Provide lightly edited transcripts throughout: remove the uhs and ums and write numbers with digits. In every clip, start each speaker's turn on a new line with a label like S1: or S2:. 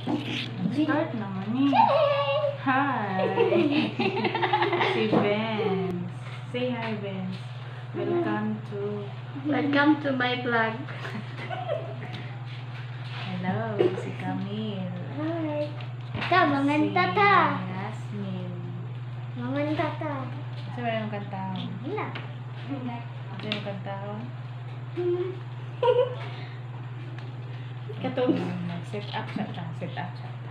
S1: Start naman eh. Hi! Si Benz. Say hi, Benz.
S2: Welcome to my vlog.
S1: Hello, si Camille.
S3: Hi. Ito, manganta
S1: Si
S3: ta.
S1: Yasmin.
S3: Manganta ta.
S1: Ito ba yung kanta ko?
S3: Wala.
S1: Ito yung kanta ko?
S2: Katong.
S1: Set up siya ta. Set up siya ta.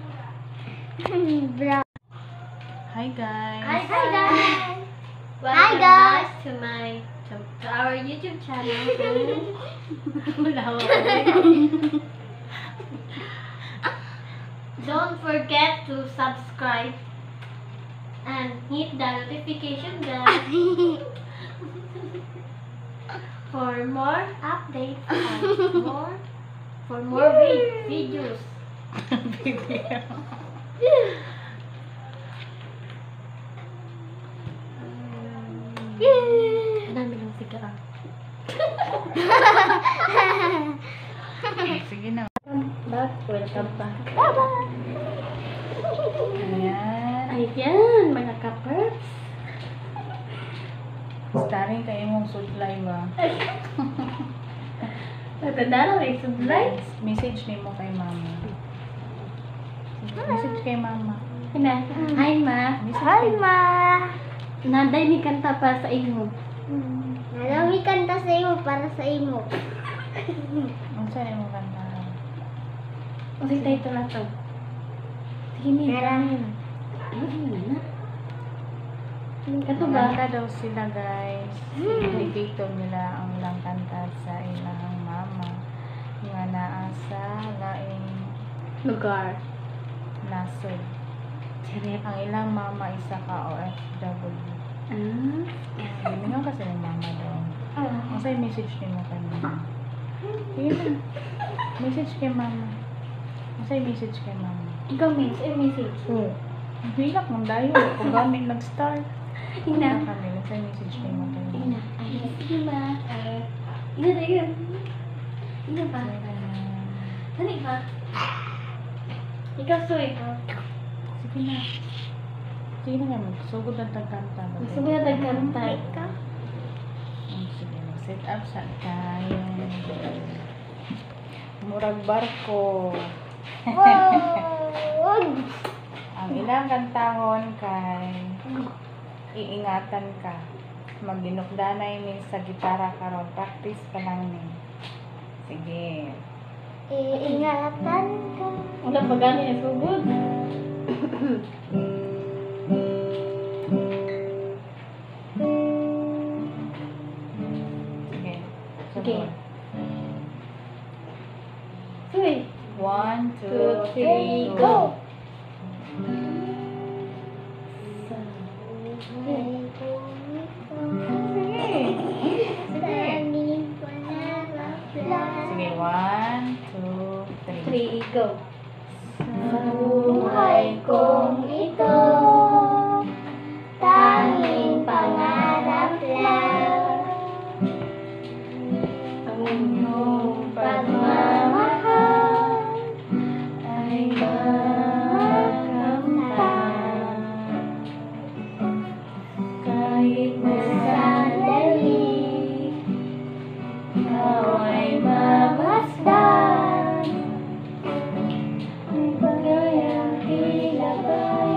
S3: Bra.
S1: Hi guys.
S3: Hi guys.
S2: Welcome
S3: Hi, guys.
S2: back to our YouTube channel. Wala ako. Don't forget to subscribe and hit the notification bell for more updates and for more videos. Dami lang siga.
S1: Sige na.
S2: Back, welcome back.
S1: Ayan.
S2: Ayan, mga kapers.
S1: Starring kayo mong sudlay ba?
S2: Natanda na may sublay.
S1: Message ni mo kay mama. Message kay mama.
S2: Hina. Hi, ma.
S3: Hi, ma.
S2: Nanday ni kanta pa sa imo.
S3: Nalami kanta sa iyo para sa imo.
S1: Unsa ni mo kanta?
S2: Kasi title na to. Sige ni.
S3: Meron.
S2: Kato ba?
S1: Kanta daw sila guys. Indicator nila ang ilang kanta sa ilang mama. Nga naa sa laing
S2: Lugar.
S1: nasod.
S2: Charep.
S1: Ang ilang mama isa ka OFW. Hindi nga kasi ng mama doon. Ang sa'yo message ni mo kay mama. Sige na. Message kay mama. Ang sa'yo message kay mama.
S2: Ikaw, miss. Message.
S1: Ang hilak ng dayo. Kung gamit nag-start.
S2: Ina.
S1: Kami. Ang sa'yo message ni mo kay mama.
S2: Ina. Ay, sige ma. Ina na yun. Ina ba? Dali ba? Ikaw, Soy.
S1: Sige na. Sige na nga. Magsugod ang tagkanta.
S2: Gusto mo na nagkanta?
S1: Sige. Mag-set up sa tayo. Murag barko.
S3: Wow.
S1: Ang ilang kantahon kay iingatan ka. Magdinukdanay ni sa gitara karon, practice pa lang ni. Sige.
S3: Iingatan ka.
S2: Wala pa gani na sugod.
S1: Sige.
S2: Sige. Soy.
S1: 1, 2, 3,
S2: go!
S1: go! Sige, 1, 2, 3.
S2: 3, go!
S3: Sa buhay kong ito, tanging pangarap lang
S2: Ang
S3: iyong pagmamahal ay makamtan. Kahit na sandali, ikaw ay mamasdan. Ang pagayang tila ba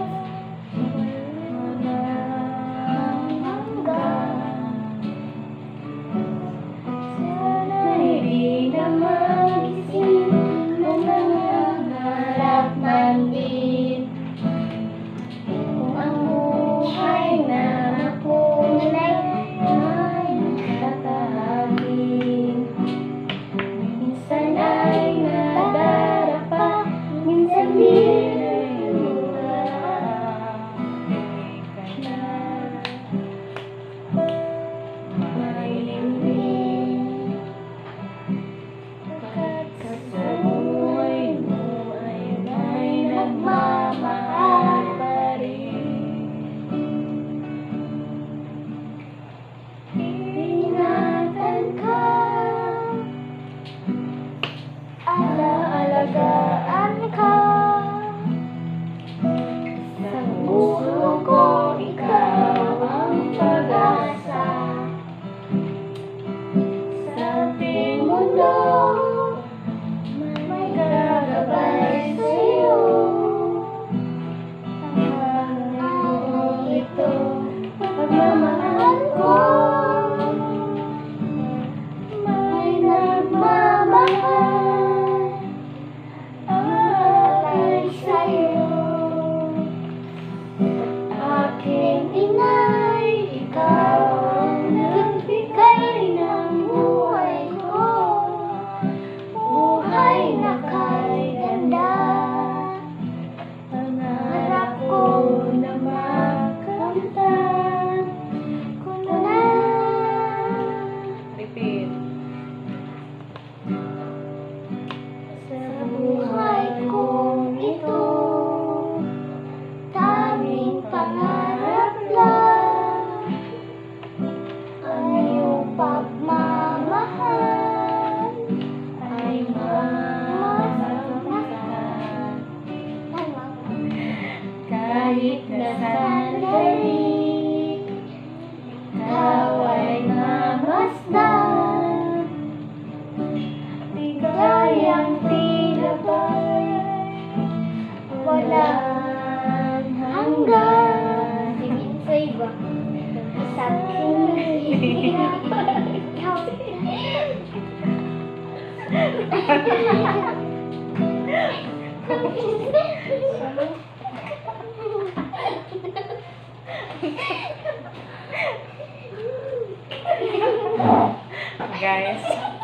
S1: Guys,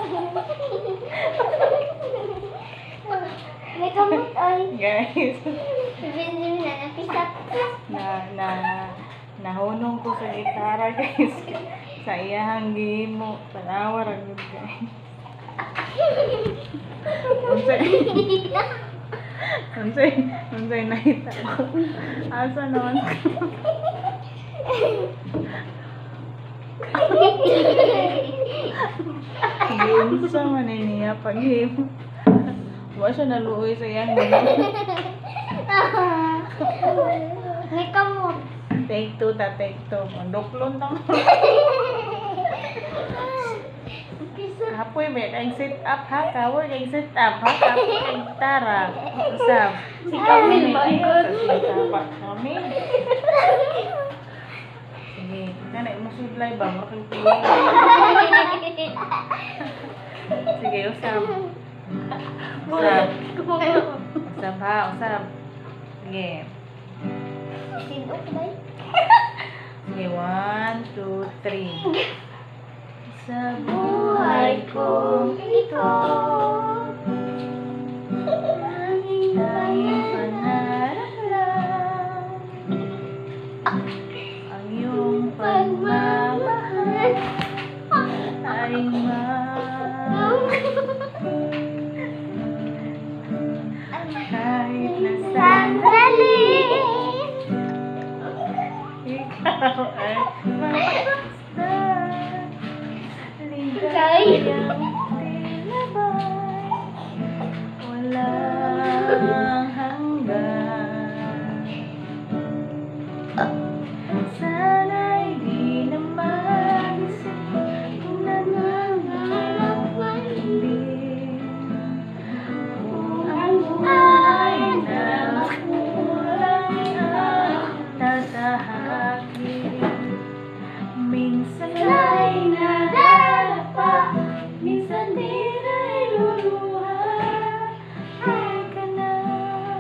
S3: May kamot ay.
S1: guys,
S3: Sabihin na napisak.
S1: nahunong ko sa gitara guys. Sa iyahang gihimo, tanawa ra gud guys. Unsay nakita ko. Asa naman ko. Giunsa man niya paghimo. Wa siya naluoy sa iyang gihimo.
S3: May kamot.
S1: Take two. Manduklon ta mo. Kapoy ba kay sit up ha? Kapoy kay sit up ha? Kapoy kay gitara. Usab.
S2: Si Camille ba,
S1: Sa sitapat kami. Sige, kanay mo sudlay ba? Makang tuloy. Sige, usab. Usab. Usab ha, usab. Sige.
S3: Sinot ba?
S1: Sige, 1, 2, 3. Sa
S3: Buhay kong ito.
S1: tanging pangarap lang ang iyong pagmamahal ay kahit na
S3: Sandali.
S1: ikaw ay mapapasdan.
S3: Kaya.
S1: Ligayang tinabay, walang hanggan. Sana'y di na mag-isip kung nangangarap man din. Kung ang buhay na makulay ang tatahakin. Minsan ay nadapa, minsan din ay luluha. Teka na,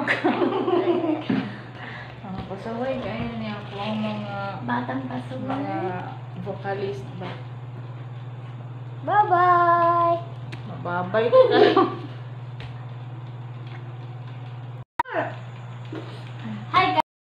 S1: ka. Pasaway kayo niya po ang mga
S2: Batang pasuman.
S1: mga vocalist ba.
S3: Bye-bye!
S1: Mababay kayo.